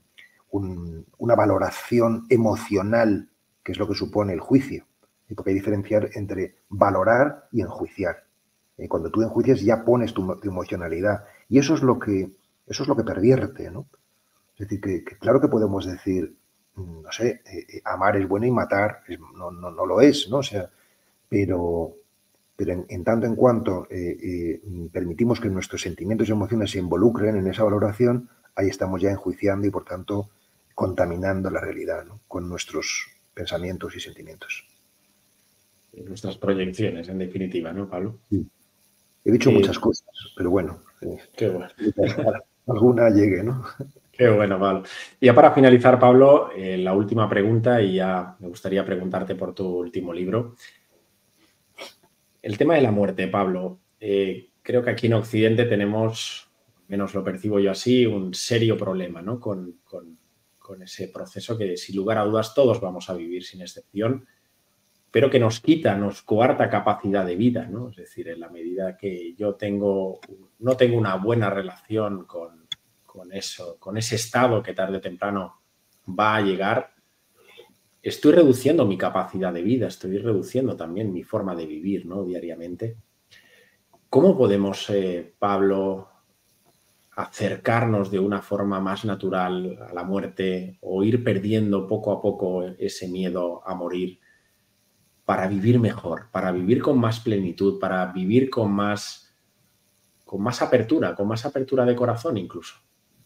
valoración emocional, que es lo que supone el juicio. Porque hay que diferenciar entre valorar y enjuiciar. Cuando tú enjuicias ya pones tu emocionalidad y eso es lo que pervierte, ¿no? Es decir, que claro que podemos decir, no sé, amar es bueno y matar no lo es, ¿no? O sea, pero en tanto en cuanto permitimos que nuestros sentimientos y emociones se involucren en esa valoración, ahí estamos ya enjuiciando y, por tanto, contaminando la realidad, ¿no? Con nuestros pensamientos y sentimientos. Nuestras proyecciones, en definitiva, ¿no, Pablo? Sí. He dicho muchas cosas, pero bueno, qué bueno. Alguna llegue, ¿no? Qué bueno, Pablo. Y ya para finalizar, Pablo, la última pregunta, y ya me gustaría preguntarte por tu último libro. El tema de la muerte, Pablo. Creo que aquí en Occidente tenemos, menos lo percibo yo así, un serio problema, ¿no? Con ese proceso que, sin lugar a dudas, todos vamos a vivir sin excepción, pero que nos coarta capacidad de vida, ¿no? Es decir, en la medida que yo no tengo una buena relación con eso, con ese estado que tarde o temprano va a llegar, estoy reduciendo mi capacidad de vida, estoy reduciendo también mi forma de vivir, ¿no? Diariamente. ¿Cómo podemos, Pablo, acercarnos de una forma más natural a la muerte o ir perdiendo poco a poco ese miedo a morir para vivir mejor, para vivir con más plenitud, para vivir con más apertura de corazón incluso?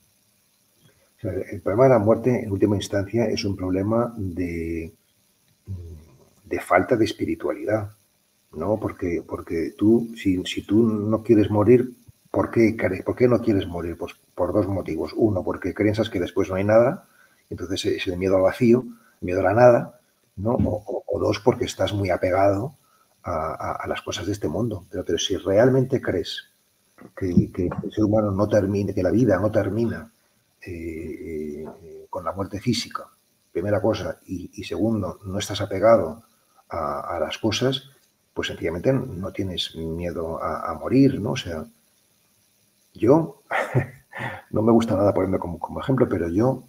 El problema de la muerte, en última instancia, es un problema de falta de espiritualidad, ¿no? Porque tú, si tú no quieres morir, ¿por qué no quieres morir? Pues por dos motivos. Uno, porque piensas que después no hay nada, entonces es el miedo al vacío, el miedo a la nada, ¿no? O dos, porque estás muy apegado a las cosas de este mundo. Pero si realmente crees que el ser humano no termine, que la vida no termina con la muerte física, primera cosa, y segundo, no estás apegado a las cosas, pues sencillamente no tienes miedo a morir, ¿no? O sea, Yo, no me gusta nada ponerme como ejemplo, pero yo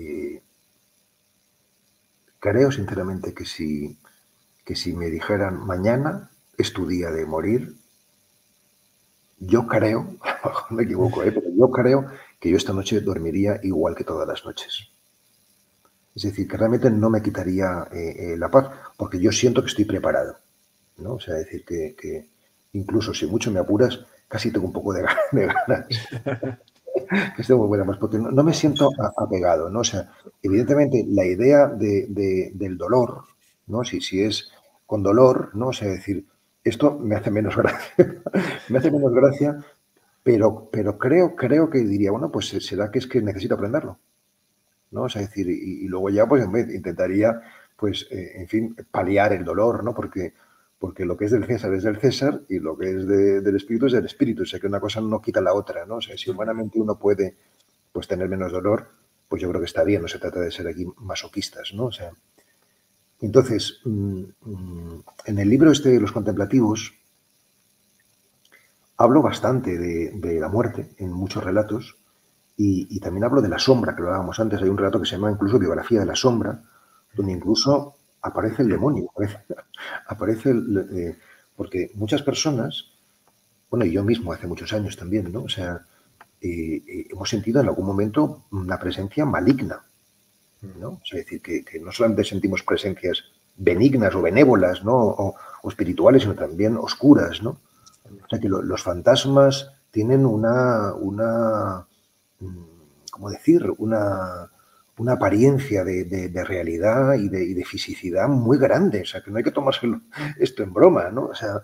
creo sinceramente que si me dijeran mañana es tu día de morir, yo creo, a lo mejor me equivoco, pero yo creo que yo esta noche dormiría igual que todas las noches. Es decir, que realmente no me quitaría la paz, porque yo siento que estoy preparado, ¿no? O sea, decir que incluso si mucho me apuras, casi tengo un poco de ganas que esté muy buena, más porque no me siento apegado, ¿no? O sea, evidentemente la idea del dolor, ¿no? Si es con dolor, ¿no? O sea, decir, esto me hace menos gracia, me hace menos gracia, pero creo que diría, bueno, pues será que es que necesito aprenderlo, ¿no? O sea, decir, y luego ya pues intentaría, pues, en fin, paliar el dolor, ¿no? Porque lo que es del César y lo que es del Espíritu es del Espíritu. O sea, que una cosa no quita la otra, ¿no? O sea, si humanamente uno puede, pues, tener menos dolor, pues yo creo que está bien. No se trata de ser aquí masoquistas, ¿no? O sea, entonces, en el libro este de los contemplativos, hablo bastante de la muerte en muchos relatos y también hablo de la sombra, que lo hablábamos antes. Hay un relato que se llama incluso Biografía de la Sombra, donde incluso aparece el demonio, aparece porque muchas personas, bueno, y yo mismo hace muchos años también, ¿no? O sea, hemos sentido en algún momento una presencia maligna, ¿no? O sea, es decir, que no solamente sentimos presencias benignas o benévolas, ¿no? O espirituales, sino también oscuras, ¿no? O sea, que los fantasmas tienen ¿cómo decir? Una apariencia de realidad y de fisicidad muy grande. O sea, que no hay que tomárselo esto en broma, ¿no? O sea,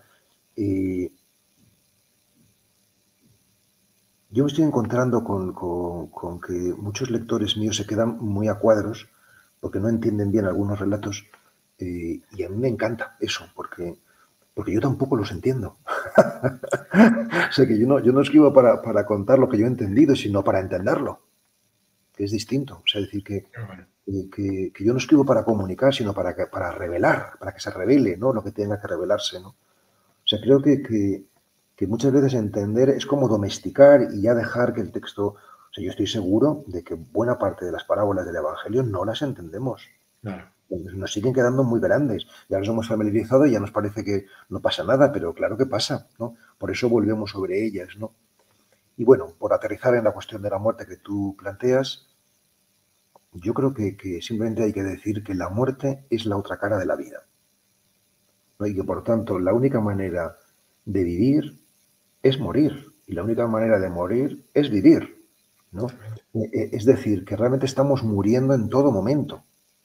yo me estoy encontrando con que muchos lectores míos se quedan muy a cuadros porque no entienden bien algunos relatos y a mí me encanta eso, porque yo tampoco los entiendo. O sea, que yo no escribo para contar lo que yo he entendido, sino para entenderlo, que es distinto. O sea, decir que yo no escribo para comunicar, sino para revelar, para que se revele, ¿no? Lo que tenga que revelarse, ¿no? O sea, creo que muchas veces entender es como domesticar y ya dejar que el texto... O sea, yo estoy seguro de que buena parte de las parábolas del Evangelio no las entendemos. Claro. Nos siguen quedando muy grandes. Ya nos hemos familiarizado y ya nos parece que no pasa nada, pero claro que pasa, ¿no? Por eso volvemos sobre ellas, ¿no? Y bueno, por aterrizar en la cuestión de la muerte que tú planteas, yo creo que simplemente hay que decir que la muerte es la otra cara de la vida, ¿no? Y que por tanto la única manera de vivir es morir y la única manera de morir es vivir, ¿no? Es decir, que realmente estamos muriendo en todo momento.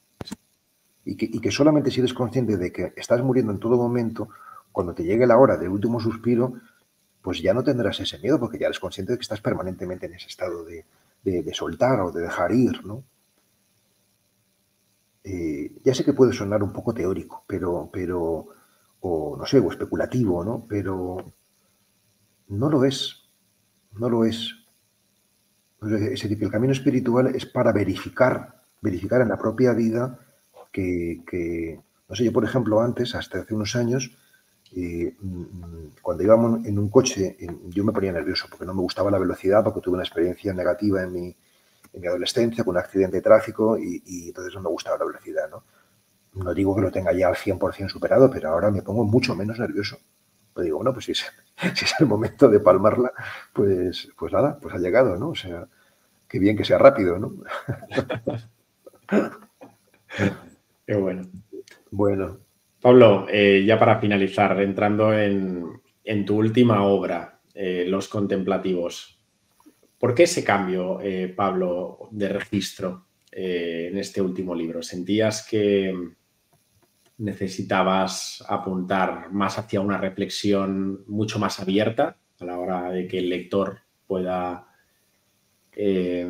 Y que solamente si eres consciente de que estás muriendo en todo momento, cuando te llegue la hora del último suspiro, pues ya no tendrás ese miedo, porque ya eres consciente de que estás permanentemente en ese estado de soltar o de dejar ir, ¿no? Ya sé que puede sonar un poco teórico, o no sé, o especulativo, ¿no? Pero no lo es, no lo es. Es decir, que el camino espiritual es para verificar en la propia vida no sé, yo por ejemplo antes, hasta hace unos años, cuando íbamos en un coche, yo me ponía nervioso porque no me gustaba la velocidad, porque tuve una experiencia negativa en mi adolescencia con un accidente de tráfico y entonces no me gustaba la velocidad, ¿no? No digo que lo tenga ya al 100% superado, pero ahora me pongo mucho menos nervioso. Pues digo, bueno, pues si es el momento de palmarla, pues nada, pues ha llegado, ¿no? O sea, qué bien que sea rápido, ¿no? Qué bueno. Bueno. Pablo, ya para finalizar, entrando en tu última obra, Los Contemplativos, ¿por qué ese cambio, Pablo, de registro en este último libro? ¿Sentías que necesitabas apuntar más hacia una reflexión mucho más abierta a la hora de que el lector eh,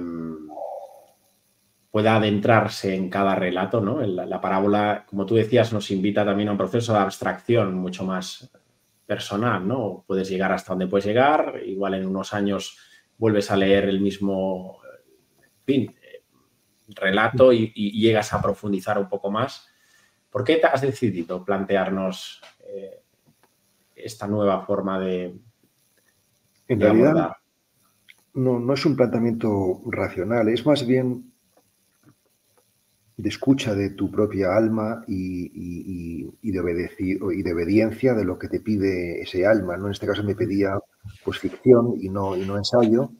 pueda adentrarse en cada relato, ¿no? La parábola, como tú decías, nos invita también a un proceso de abstracción mucho más personal, ¿no? Puedes llegar hasta donde puedes llegar, igual en unos años vuelves a leer el mismo, en fin, relato y llegas a profundizar un poco más. ¿Por qué te has decidido plantearnos esta nueva forma En de realidad, abordar? no es un planteamiento racional, es más bien de escucha de tu propia alma y de obediencia de lo que te pide ese alma, ¿no? En este caso me pedía pues ficción y no ensayo,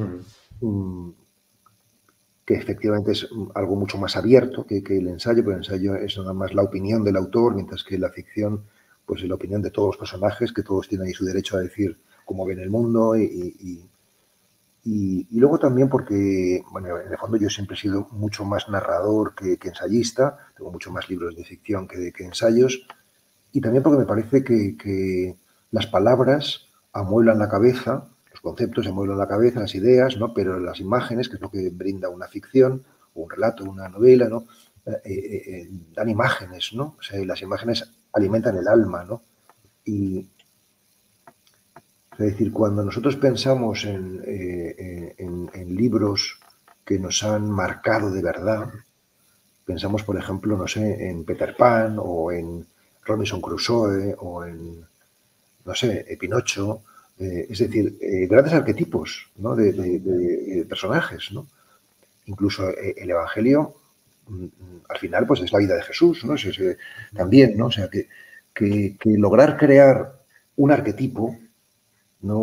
que efectivamente es algo mucho más abierto que el ensayo, pero el ensayo es nada más la opinión del autor, mientras que la ficción pues es la opinión de todos los personajes, que todos tienen ahí su derecho a decir cómo ven el mundo y luego también porque, bueno, en el fondo yo siempre he sido mucho más narrador que ensayista, tengo mucho más libros de ficción que ensayos, y también porque me parece que las palabras amueblan la cabeza, los conceptos amueblan la cabeza, las ideas, ¿no? Pero las imágenes, que es lo que brinda una ficción, o un relato, una novela, ¿no? Dan imágenes, ¿no? O sea, las imágenes alimentan el alma, ¿no? Y, es decir, cuando nosotros pensamos en libros que nos han marcado de verdad, pensamos, por ejemplo, no sé, en Peter Pan o en Robinson Crusoe o en, no sé, Pinocho, es decir, grandes arquetipos, ¿no? de personajes, ¿no? Incluso el Evangelio, al final, pues es la vida de Jesús, ¿no? También, ¿no? O sea, que lograr crear un arquetipo, ¿no?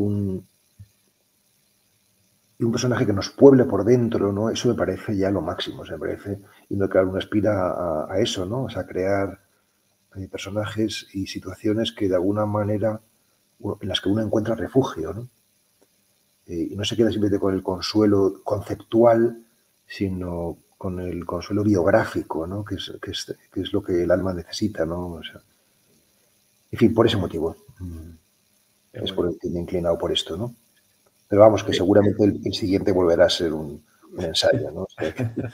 Y un personaje que nos pueble por dentro, ¿no? Eso me parece ya lo máximo, o sea, me parece, y no, claro, uno aspira a eso, ¿no? O sea, crear personajes y situaciones que de alguna manera, en las que uno encuentra refugio, ¿no? Y no se queda simplemente con el consuelo conceptual, sino con el consuelo biográfico, ¿no? Que es lo que el alma necesita, ¿no? O sea, en fin, por ese motivo. Qué Es por bueno. el que me he inclinado por esto, ¿no? Pero vamos, que seguramente el siguiente volverá a ser un ensayo, ¿no? O sea,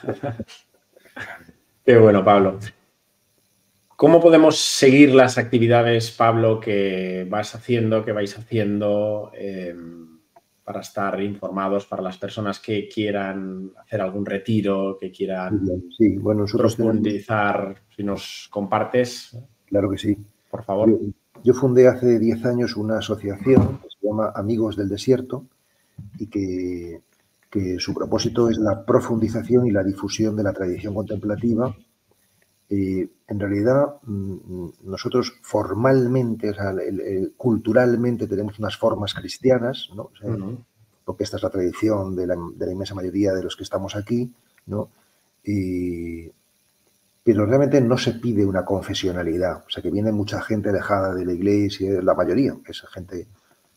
Qué bueno, Pablo. ¿Cómo podemos seguir las actividades, Pablo, que vais haciendo para estar informados para las personas que quieran hacer algún retiro, que muy bien. quieran Sí, bueno, nosotros tenemos, profundizar? Si nos compartes, claro que sí. por Yo, favor. yo fundé hace 10 años una asociación que se llama Amigos del Desierto y que su propósito es la profundización y la difusión de la tradición contemplativa. En realidad, nosotros formalmente, o sea, culturalmente tenemos unas formas cristianas, ¿no? O sea, porque esta es la tradición de la inmensa mayoría de los que estamos aquí, ¿no? Y, pero realmente no se pide una confesionalidad, o sea, que viene mucha gente alejada de la iglesia, la mayoría, que es gente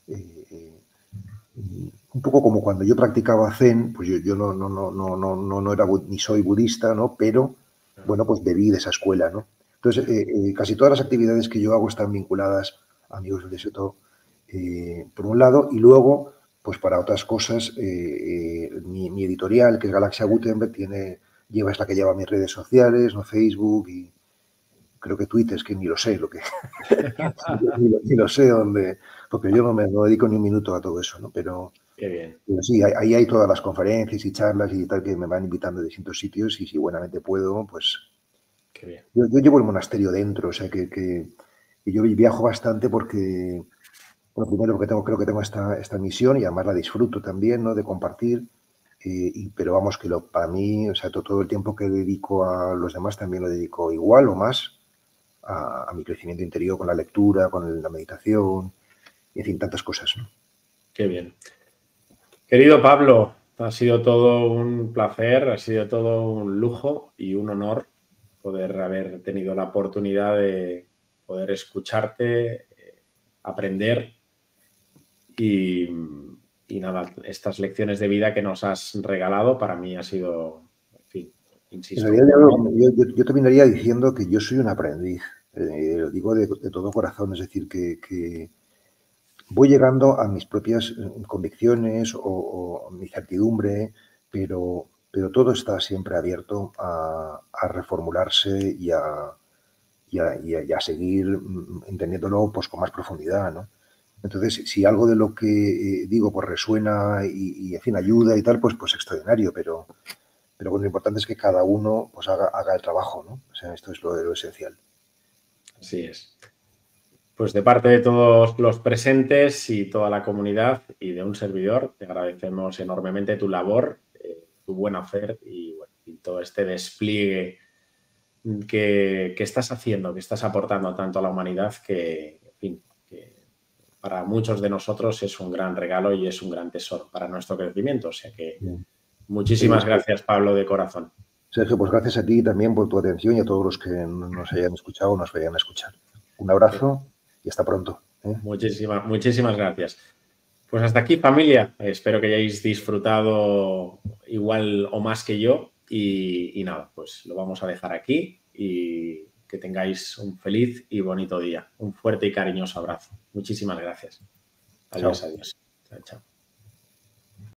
un poco como cuando yo practicaba Zen, pues yo no era ni soy budista, ¿no? Pero bueno, pues bebí de esa escuela, ¿no? Entonces, casi todas las actividades que yo hago están vinculadas a Amigos del Desierto, por un lado, y luego, pues para otras cosas, mi editorial, que es Galaxia Gutenberg, es la que lleva mis redes sociales, ¿no? Facebook y creo que Twitter, es que ni lo sé, ni lo sé dónde, porque yo no dedico ni un minuto a todo eso, ¿no? Qué bien, Pero sí, ahí hay todas las conferencias y charlas y tal que me van invitando de distintos sitios y si buenamente puedo, pues qué bien. yo llevo el monasterio dentro, o sea que yo viajo bastante porque, bueno, primero porque creo que tengo esta misión y además la disfruto también, ¿no? De compartir, pero vamos, que para mí, o sea, todo el tiempo que dedico a los demás también lo dedico igual o más a mi crecimiento interior con la lectura, con la meditación, y en fin, tantas cosas, ¿no? Qué bien. Querido Pablo, ha sido todo un placer, ha sido todo un lujo y un honor poder haber tenido la oportunidad de poder escucharte, aprender y, y nada, estas lecciones de vida que nos has regalado para mí ha sido, en fin, En insisto, realidad un honor. yo terminaría diciendo que yo soy un aprendiz, lo digo de todo corazón, es decir, que voy llegando a mis propias convicciones o mi certidumbre, pero todo está siempre abierto a reformularse y a seguir entendiéndolo pues, con más profundidad, ¿no? Entonces, si algo de lo que digo pues resuena en fin, ayuda y tal, pues extraordinario, pero bueno, lo importante es que cada uno pues haga el trabajo, ¿no? O sea, esto es lo esencial. Así es. Pues de parte de todos los presentes y toda la comunidad y de un servidor, te agradecemos enormemente tu labor, tu buen hacer y, bueno, y todo este despliegue que estás haciendo, que estás aportando tanto a la humanidad que, en fin, que para muchos de nosotros es un gran regalo y es un gran tesoro para nuestro crecimiento. O sea que Bien. muchísimas gracias, Pablo, de corazón. Sergio, pues gracias a ti también por tu atención y a todos los que nos hayan escuchado o nos vayan a escuchar. Un abrazo y hasta pronto. Muchísimas gracias. Pues hasta aquí, familia. Espero que hayáis disfrutado igual o más que yo. Y nada, pues lo vamos a dejar aquí y que tengáis un feliz y bonito día. Un fuerte y cariñoso abrazo. Muchísimas gracias. Adiós, Chao. adiós. Chao, chao.